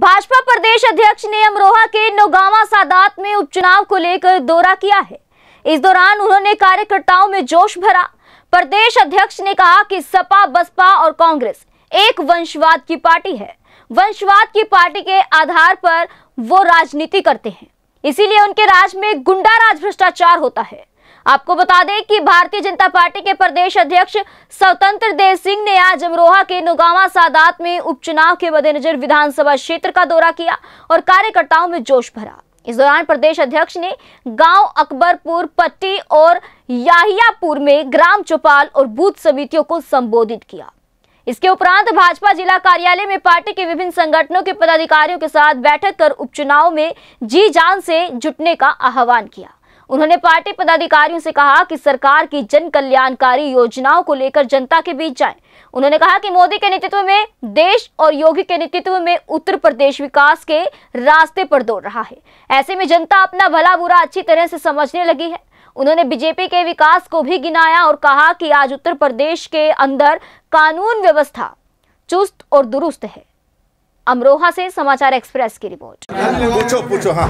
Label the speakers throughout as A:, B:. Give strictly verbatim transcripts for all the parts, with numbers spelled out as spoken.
A: भाजपा प्रदेश अध्यक्ष ने अमरोहा के नौगावा सादात में उपचुनाव को लेकर दौरा किया है। इस दौरान उन्होंने कार्यकर्ताओं में जोश भरा। प्रदेश अध्यक्ष ने कहा कि सपा, बसपा और कांग्रेस एक वंशवाद की पार्टी है। वंशवाद की पार्टी के आधार पर वो राजनीति करते हैं, इसीलिए उनके राज में गुंडा राज, भ्रष्टाचार होता है। आपको बता दें कि भारतीय जनता पार्टी के प्रदेश अध्यक्ष स्वतंत्र देव सिंह ने आज अमरोहा के नौगावा सादात में उपचुनाव के मद्देनजर विधानसभा क्षेत्र का दौरा किया और कार्यकर्ताओं में जोश भरा। इस दौरान प्रदेश अध्यक्ष ने गांव अकबरपुर, पट्टी और याहियापुर में ग्राम चौपाल और बूथ समितियों को संबोधित किया। इसके उपरांत भाजपा जिला कार्यालय में पार्टी के विभिन्न संगठनों के पदाधिकारियों के साथ बैठक कर उपचुनाव में जी जान से जुटने का आह्वान किया। उन्होंने पार्टी पदाधिकारियों से कहा कि सरकार की जन कल्याणकारी योजनाओं को लेकर जनता के बीच जाएं। उन्होंने कहा कि मोदी के नेतृत्व में देश और योगी के नेतृत्व में उत्तर प्रदेश विकास के रास्ते पर दौड़ रहा है। ऐसे में जनता अपना भला बुरा अच्छी तरह से समझने लगी है। उन्होंने बीजेपी के विकास को भी गिनाया और कहा कि आज उत्तर प्रदेश के अंदर कानून व्यवस्था चुस्त और दुरुस्त है। अमरोहा से समाचार एक्सप्रेस की रिपोर्ट।
B: पूछो पूछो हाँ।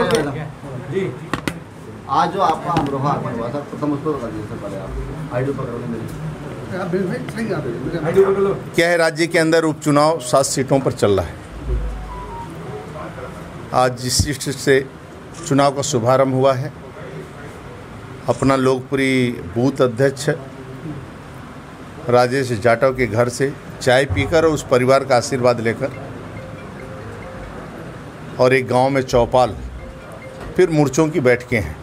C: आज जो आपका अमरोहा हुआ था, प्रथम उसको बता दीजिए सर। पहले आप आईडी पकड़ो मेरी।
B: क्या है, राज्य के अंदर उपचुनाव सात सीटों पर चल रहा है। आज जिस सीट से चुनाव का शुभारंभ हुआ है, अपना लोकप्रिय बूथ अध्यक्ष राजेश जाटव के घर से चाय पीकर और उस परिवार का आशीर्वाद लेकर और एक गांव में चौपाल, फिर मोर्चों की बैठकें हैं।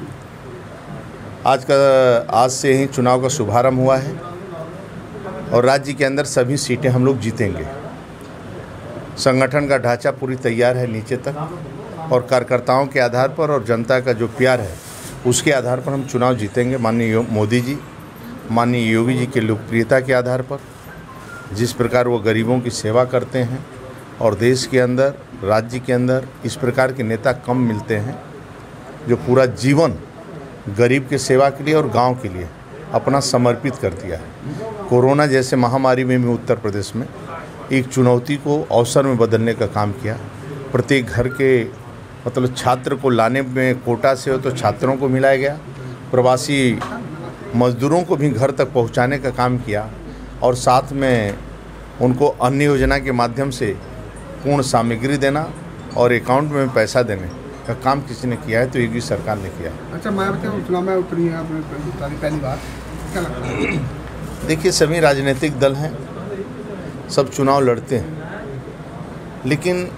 B: आज का आज से ही चुनाव का शुभारंभ हुआ है और राज्य के अंदर सभी सीटें हम लोग जीतेंगे। संगठन का ढांचा पूरी तैयार है नीचे तक, और कार्यकर्ताओं के आधार पर और जनता का जो प्यार है उसके आधार पर हम चुनाव जीतेंगे। माननीय मोदी जी, माननीय योगी जी के लोकप्रियता के आधार पर, जिस प्रकार वो गरीबों की सेवा करते हैं और देश के अंदर, राज्य के अंदर इस प्रकार के नेता कम मिलते हैं जो पूरा जीवन गरीब के सेवा के लिए और गांव के लिए अपना समर्पित कर दिया है। कोरोना जैसे महामारी में भी उत्तर प्रदेश में एक चुनौती को अवसर में बदलने का काम किया। प्रत्येक घर के मतलब छात्र को लाने में कोटा से हो तो छात्रों को मिलाया गया, प्रवासी मजदूरों को भी घर तक पहुंचाने का काम किया, और साथ में उनको अन्य योजना के माध्यम से पूर्ण सामग्री देना और अकाउंट में पैसा देने का काम किसी ने किया है तो योगी सरकार ने किया है।
D: अच्छा, मायावती चुनाव में उतरी है आपने पहली बार, क्या लगता है?
B: देखिए, सभी राजनीतिक दल हैं, सब चुनाव लड़ते हैं, लेकिन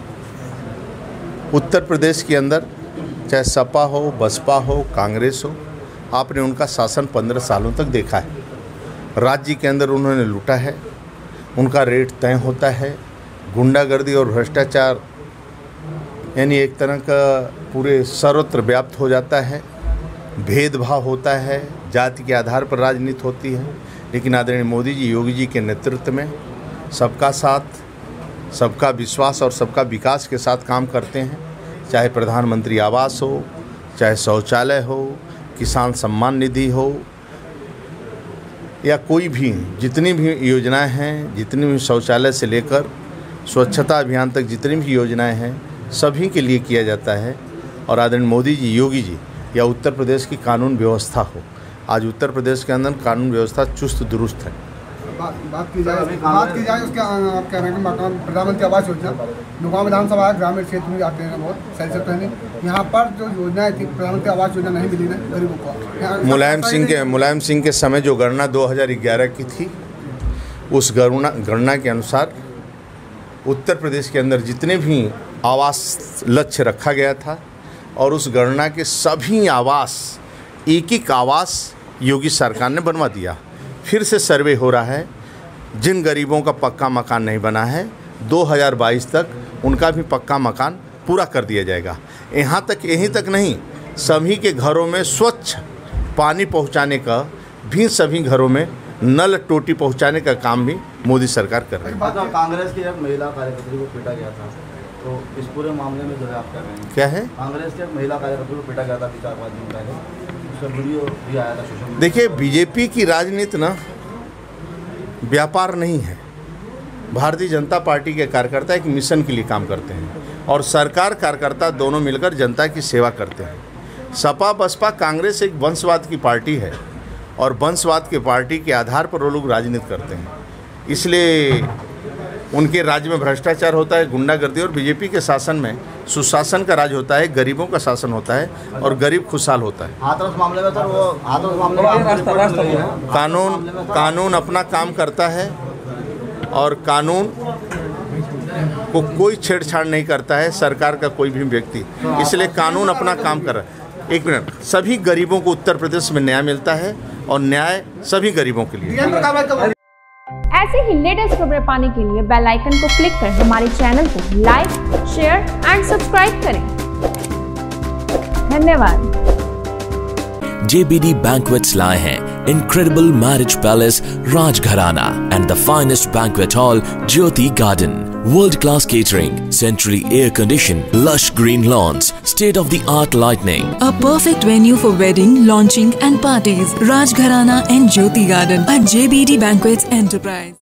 B: उत्तर प्रदेश के अंदर चाहे सपा हो, बसपा हो, कांग्रेस हो, आपने उनका शासन पंद्रह सालों तक देखा है। राज्य के अंदर उन्होंने लूटा है, उनका रेट तय होता है। गुंडागर्दी और भ्रष्टाचार यानी एक तरह का पूरे सर्वत्र व्याप्त हो जाता है। भेदभाव होता है, जाति के आधार पर राजनीति होती है। लेकिन आदरणीय मोदी जी, योगी जी के नेतृत्व में सबका साथ, सबका विश्वास और सबका विकास के साथ काम करते हैं। चाहे प्रधानमंत्री आवास हो, चाहे शौचालय हो, किसान सम्मान निधि हो, या कोई भी जितनी भी योजनाएं हैं, जितनी भी शौचालय से लेकर स्वच्छता अभियान तक जितनी भी योजनाएं हैं, सभी के लिए किया जाता है। और आदरणीय मोदी जी, योगी जी, या उत्तर प्रदेश की कानून व्यवस्था हो, आज उत्तर प्रदेश के अंदर कानून व्यवस्था चुस्त दुरुस्त है।
D: बात बात की जाए बात की जाए उसके आप कह रहे हैं कि प्रधानमंत्री आवास योजना नौगावा विधानसभा ग्रामीण क्षेत्र में आते हैं, बहुत सही से तो है नहीं। यहाँ पर जो योजनाएं थी, प्रधानमंत्री आवास योजना नहीं मिली ना गरीबों को।
B: मुलायम सिंह के मुलायम सिंह के समय जो गणना दो हज़ार ग्यारह की थी, उस गणना गणना के अनुसार उत्तर प्रदेश के अंदर जितने भी आवास लक्ष्य रखा गया था, और उस गणना के सभी आवास, एक एक आवास योगी सरकार ने बनवा दिया। फिर से सर्वे हो रहा है, जिन गरीबों का पक्का मकान नहीं बना है, दो हज़ार बाईस तक उनका भी पक्का मकान पूरा कर दिया जाएगा। यहाँ तक यहीं तक नहीं, सभी के घरों में स्वच्छ पानी पहुँचाने का भी, सभी घरों में नल टोटी पहुँचाने का काम भी मोदी सरकार कर रही है।
C: कांग्रेस की एक महिला कार्यकर्त्री को पीटा गया था, तो इस पूरे मामले में जो है आप क्या कहेंगे?
B: क्या है?
C: कांग्रेस की एक महिला कार्यकर्त्री को पीटा गया था चार पाँच दिन पहले, वीडियो भी आया था सोशल मीडिया।
B: देखिए, बीजेपी की राजनीति ना व्यापार नहीं है, भारतीय जनता पार्टी के कार्यकर्ता एक मिशन के लिए काम करते हैं और सरकार कार्यकर्ता दोनों मिलकर जनता की सेवा करते हैं। सपा बसपा कांग्रेस एक वंशवाद की पार्टी है और वंशवाद की पार्टी के आधार पर वो लोग राजनीति करते हैं, इसलिए उनके राज्य में भ्रष्टाचार होता है, गुंडागर्दी, और बीजेपी के शासन में सुशासन का राज होता है, गरीबों का शासन होता है और गरीब खुशहाल होता है।
C: हाथरस मामले में सर वो हाथरस मामले में आपको रिपोर्ट मिली है?
B: कानून कानून अपना काम करता है और कानून को कोई छेड़छाड़ नहीं करता है, सरकार का कोई भी व्यक्ति, इसलिए कानून अपना काम कर रहा है। एक मिनट, सभी गरीबों को उत्तर प्रदेश में न्याय मिलता है और न्याय सभी गरीबों के लिए।
E: ऐसे ही लेटेस्ट खबरें पाने के लिए बेल आइकन को क्लिक कर हमारे चैनल को लाइक, शेयर एंड सब्सक्राइब करें। धन्यवाद।
F: J B D Banquets लाए हैं incredible marriage palace Rajgharana and the finest banquet hall Jyoti Garden. World-class catering, centrally air-conditioned, lush green lawns, state-of-the-art lighting.
G: A perfect venue for wedding, launching and parties. Rajgharana and Jyoti Garden at J B D Banquets Enterprise.